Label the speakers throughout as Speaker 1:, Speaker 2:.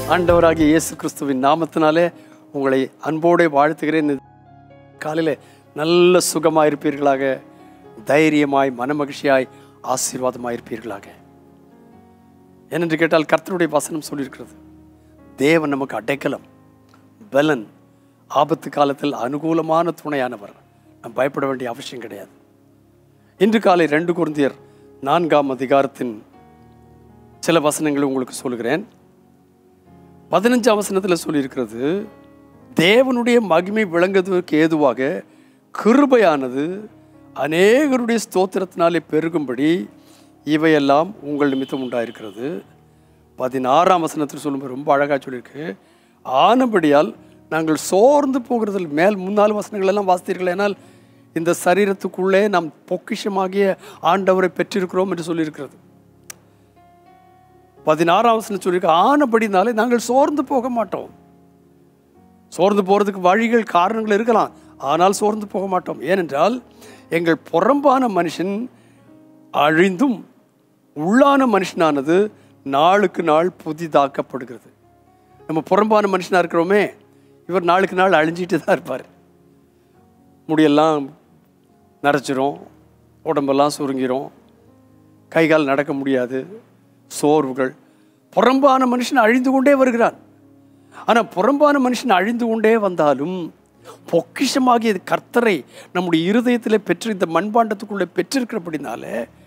Speaker 1: ஆண்டவராகிய இயேசு கிறிஸ்துவின் நாமத்தினாலே உங்களை அன்போடு வாழ்த்துகிறேன். காலையில் நல்ல சுகமாக இருப்பீர்களாக, தைரியமாய் மனமகிழ்ச்சியாய் ஆசீர்வாதமாக இருப்பீர்களாக. ஏனென்று கேட்டால் கர்த்தருடைய வசனம் சொல்லியிருக்கிறது, தேவன் நமக்கு அடைக்கலம், பலன், ஆபத்து காலத்தில் அனுகூலமான துணையானவர். நாம் பயப்பட வேண்டிய அவசியம் கிடையாது. இன்று காலை 2 கொரிந்தியர் 4ஆம் அதிகாரத்தின் சில வசனங்களை உங்களுக்கு சொல்கிறேன். 15ஆம் வசனத்தில் சொல்லியிருக்கிறது, தேவனுடைய மகிமை விளங்குவதற்கு ஏதுவாக கிருபையானது அநேகருடைய ஸ்தோத்திரத்தினாலே பெருகும்படி இவையெல்லாம் உங்கள் நிமித்தம் உண்டாயிருக்கிறது. 16ஆம் வசனத்தில் சொல்லும்போது ரொம்ப அழகாக சொல்லியிருக்கு, ஆனபடியால் நாங்கள் சோர்ந்து போகிறதில் முன்னாள் வசனங்கள் எல்லாம் வாசித்தீர்கள். ஏனால் இந்த சரீரத்துக்குள்ளே நாம் பொக்கிஷமாகிய ஆண்டவரை பெற்றிருக்கிறோம் என்று சொல்லியிருக்கிறது. 16ஆம் வசனம் சொல்லியிருக்கு, ஆனபடினாலே நாங்கள் சோர்ந்து போக மாட்டோம். சோர்ந்து போகிறதுக்கு வழிகள், காரணங்கள் இருக்கலாம், ஆனால் சோர்ந்து போக மாட்டோம். ஏனென்றால் எங்கள் புறம்பான மனுஷன் அழிந்தும் உள்ளான மனுஷனானது நாளுக்கு நாள் புதிதாக்கப்படுகிறது. நம்ம புறம்பான மனுஷனாக இருக்கிறோமே, இவர் நாளுக்கு நாள் அழிஞ்சிட்டு தான் இருப்பார். முடியெல்லாம் நரைச்சிரும், உடம்பெல்லாம் சுருங்கிரும், கைகால் நடக்க முடியாது, சோர்வுகள். புறம்பான மனுஷன் அழிந்து கொண்டே வருகிறான். ஆனால் புறம்பான மனுஷன் அழிந்து கொண்டே வந்தாலும் பொக்கிஷமாகிய கர்த்தரை நம்முடைய இருதயத்தில் பெற்று இந்த மண்பாண்டத்துக்குள்ளே பெற்றிருக்கிறபடினால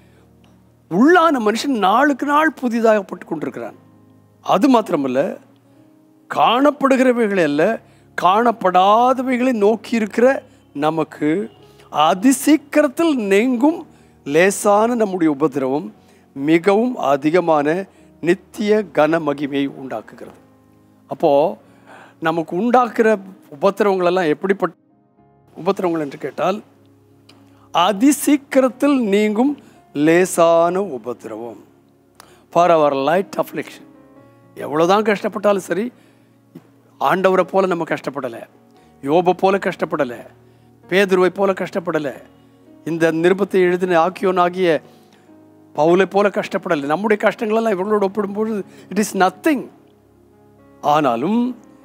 Speaker 1: உள்ளான மனுஷன் நாளுக்கு நாள் புதிதாகப்பட்டு கொண்டிருக்கிறான். அது மாத்திரமல்ல, காணப்படுகிறவைகளை அல்ல, காணப்படாதவைகளை நோக்கி இருக்கிற நமக்கு அதிசீக்கிரத்தில் நீங்கும் லேசான நம்முடைய உபத்திரவம் மிகவும் அதிகமான நித்திய கன மகிமையை உண்டாக்குகிறது. அப்போது நமக்கு உண்டாக்குற உபத்திரவங்களெல்லாம் எப்படிப்பட்ட உபத்திரவங்கள் என்று கேட்டால், அதிசீக்கிரத்தில் நீங்கும் லேசான உபத்திரவம். For our light affliction. எவ்வளோதான் கஷ்டப்பட்டாலும் சரி, ஆண்டவரை போல நம்ம கஷ்டப்படலை, யோபை போல கஷ்டப்படலை, பேதுருவை போல கஷ்டப்படலை, இந்த நிருபத்தை எழுதின ஆக்கியோனாகிய பவுலை போல கஷ்டப்படலை. நம்முடைய கஷ்டங்களெல்லாம் இவர்களோடு ஒப்பிடும்போது இட் இஸ் நத்திங். ஆனாலும்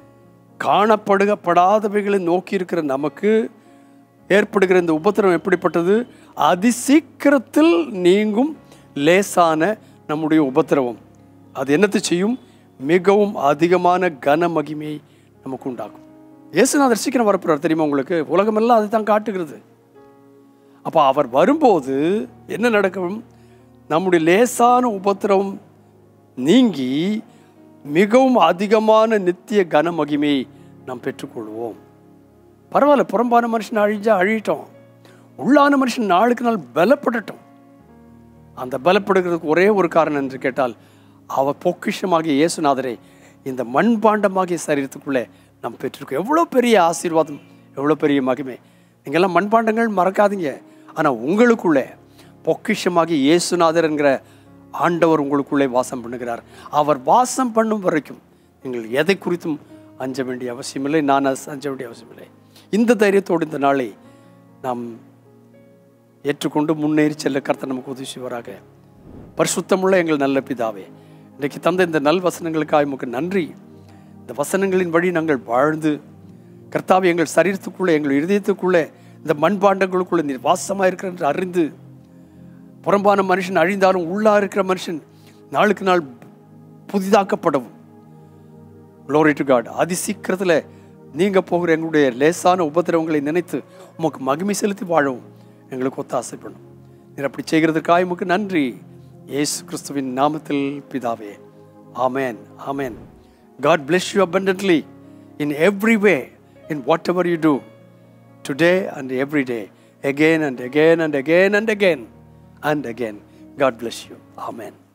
Speaker 1: காணப்படாதவைகளை நோக்கி இருக்கிற நமக்கு ஏற்படுகிற இந்த உபத்திரம் எப்படிப்பட்டது? அதிசீக்கிரத்தில் நீங்கும் லேசான நம்முடைய உபத்திரவம். அது என்னத்தை செய்யும்? மிகவும் அதிகமான கன மகிமையை நமக்கு உண்டாக்கும். இயேசுநாதர் சீக்கிரம் வரப்போறார் தெரியுமா உங்களுக்கு? உலகமெல்லாம் அதை தான் காட்டுகிறது. அப்போ அவர் வரும்போது என்ன நடக்கும்? நம்முடைய லேசான உபத்திரவம் நீங்கி மிகவும் அதிகமான நித்திய கன மகிமையை நாம் பெற்றுக்கொள்வோம். பரவாயில்ல, புறம்பான மனுஷன் அழிட்டோம், உள்ளான மனுஷன் நாளுக்கு நாள் பலப்படட்டும். அந்த பலப்படுகிறதுக்கு ஒரே ஒரு காரணம் என்று கேட்டால், அவர் பொக்கிஷமாகிய இயேசுநாதரை இந்த மண்பாண்டமாகிய சரீரத்துக்குள்ளே நாம் பெற்றிருக்கோம். எவ்வளோ பெரிய ஆசீர்வாதம், எவ்வளோ பெரிய மகிமை! நீங்கள்லாம் மண்பாண்டங்கள் மறக்காதீங்க. ஆனால் உங்களுக்குள்ளே பொக்கிஷமாகிய இயேசுநாதர் என்கிற ஆண்டவர் உங்களுக்குள்ளே வாசம் பண்ணுகிறார். அவர் வாசம் பண்ணும் வரைக்கும் நீங்கள் எதை குறித்தும் அஞ்ச வேண்டிய அவசியமில்லை, நான் அஞ்ச வேண்டிய அவசியமில்லை. இந்த தைரியத்தோடு இந்த நாளை நாம் ஏற்றுக்கொண்டு முன்னேறி செல்ல கர்த்தர் நமக்கு உதவி செய்வாராக. பரிசுத்தமுள்ள எங்கள் நல்ல பிதாவே, இன்றைக்கு தந்த இந்த நல் வசனங்களுக்காக உமக்கு நன்றி. இந்த வசனங்களின் வழி நாங்கள் வாழ்ந்து கர்த்தாவே, எங்கள் சரீரத்துக்குள்ளே, எங்கள் இருதயத்துக்குள்ளே, இந்த மண்பாண்டங்களுக்குள்ளே நீர் வாசமாக இருக்கிற என்று அறிந்து, புறம்பான மனுஷன் அழிந்தாலும் உள்ளா இருக்கிற மனுஷன் நாளுக்கு நாள் புதிதாக்கப்படவும், Glory to God, அதிசீக்கிரத்தில் நீங்க போகிற எங்களுடைய லேசான உபத்திரவங்களை நினைத்து உமக்கு மகிமை செலுத்தி வாழவும் எங்களுக்கு ஒத்தாசை பண்ணும். நீர் அப்படி செய்கிறதுக்காக உமக்கு நன்றி. இயேசு கிறிஸ்துவின் நாமத்தில் பிதாவே, ஆமென், ஆமென். God bless you abundantly in every way, in whatever you do, today and every day, again and again and again and again and again. God bless you. Amen.